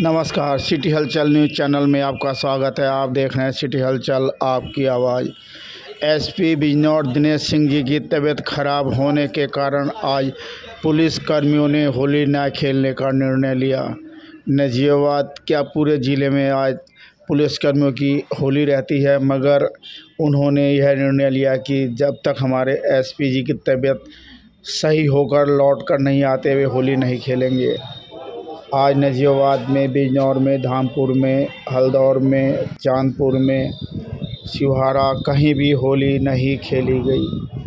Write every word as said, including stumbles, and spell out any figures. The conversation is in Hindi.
नमस्कार, सिटी हलचल न्यूज़ चैनल में आपका स्वागत है। आप देख रहे हैं सिटी हलचल, आपकी आवाज़। एसपी बिजनौर दिनेश सिंह जी की तबीयत खराब होने के कारण आज पुलिस कर्मियों ने होली न खेलने का निर्णय लिया। नजीबाबाद क्या पूरे ज़िले में आज पुलिस कर्मियों की होली रहती है, मगर उन्होंने यह निर्णय लिया कि जब तक हमारे एसपी जी की तबीयत सही होकर लौट कर नहीं आते, वे होली नहीं खेलेंगे। आज नजीबाबाद में, बिजनौर में, धामपुर में, हल्दौर में, चांदपुर में, शिवहारा कहीं भी होली नहीं खेली गई।